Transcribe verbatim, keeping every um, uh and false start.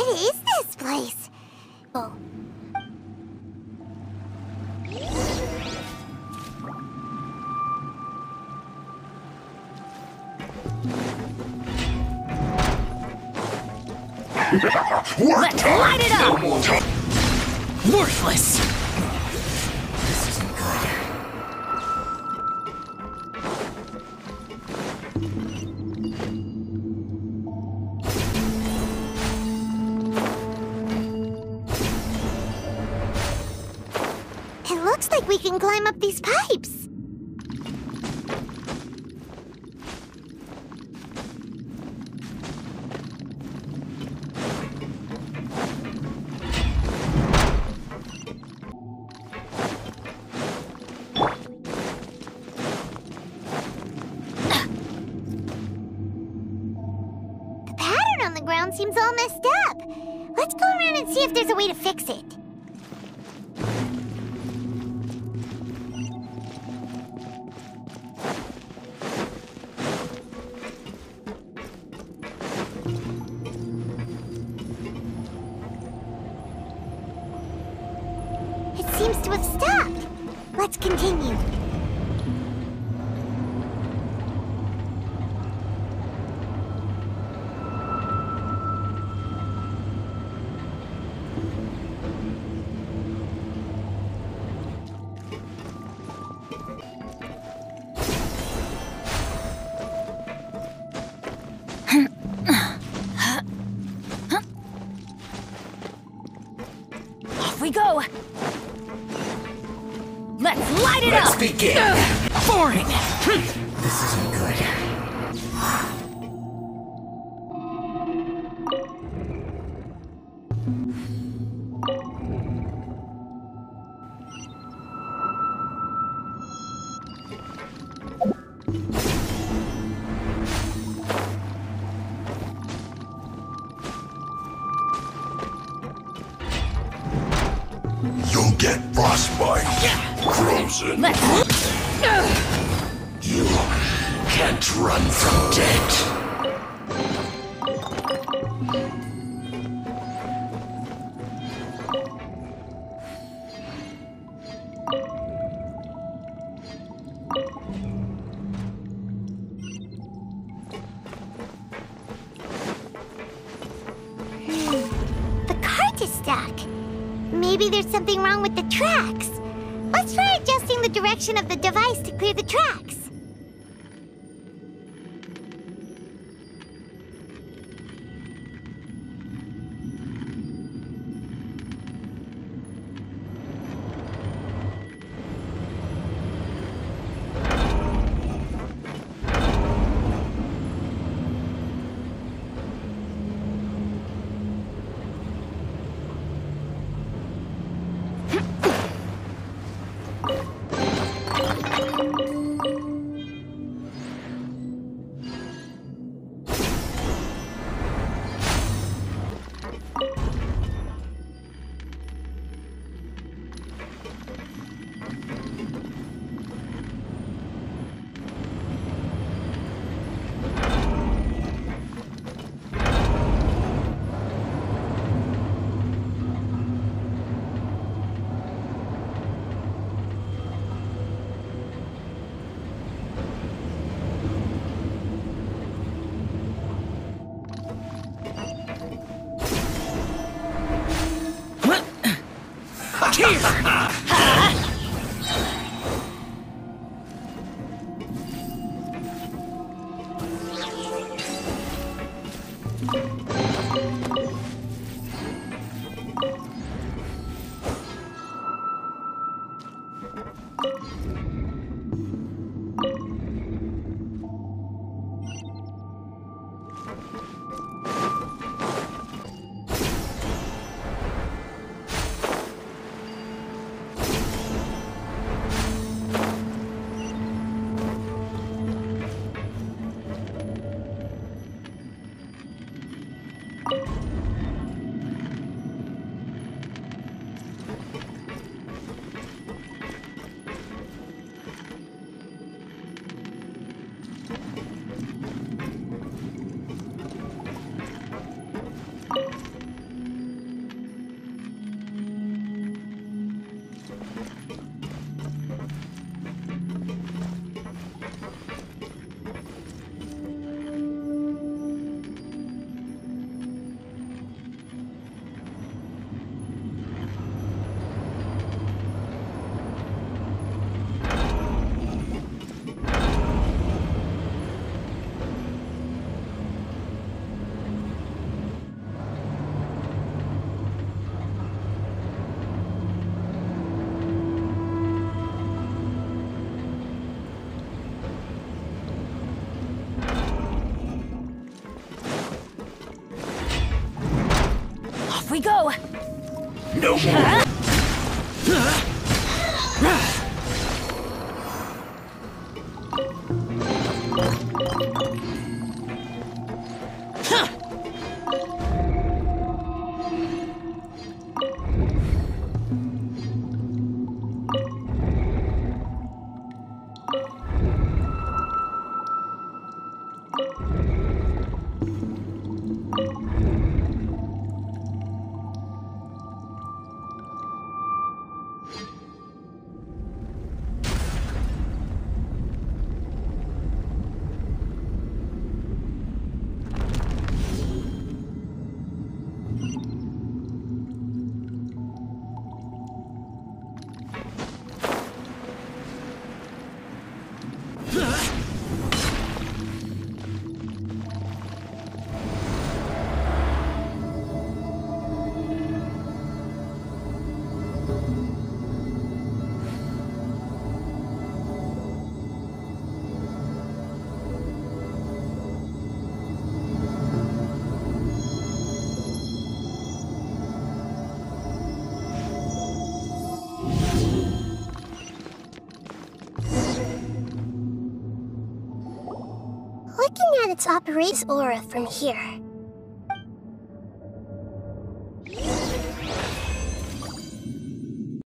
is this place? Oh. Let's light it up! No more time. Worthless! This isn't good. It looks like we can climb up these pipes. Seems all messed up. Let's go around and see if there's a way to fix it. It seems to have stopped. Let's continue. We go. Let's light it Let's up. begin. Ugh, boring. This isn't good. You'll get frostbite. Frozen. Let's. Ugh. You can't run from death. The cart is stuck. Maybe there's something wrong with the tracks. Let's try adjusting the direction of the device to clear the tracks. Off we go! No more. Looking at its operates aura from here,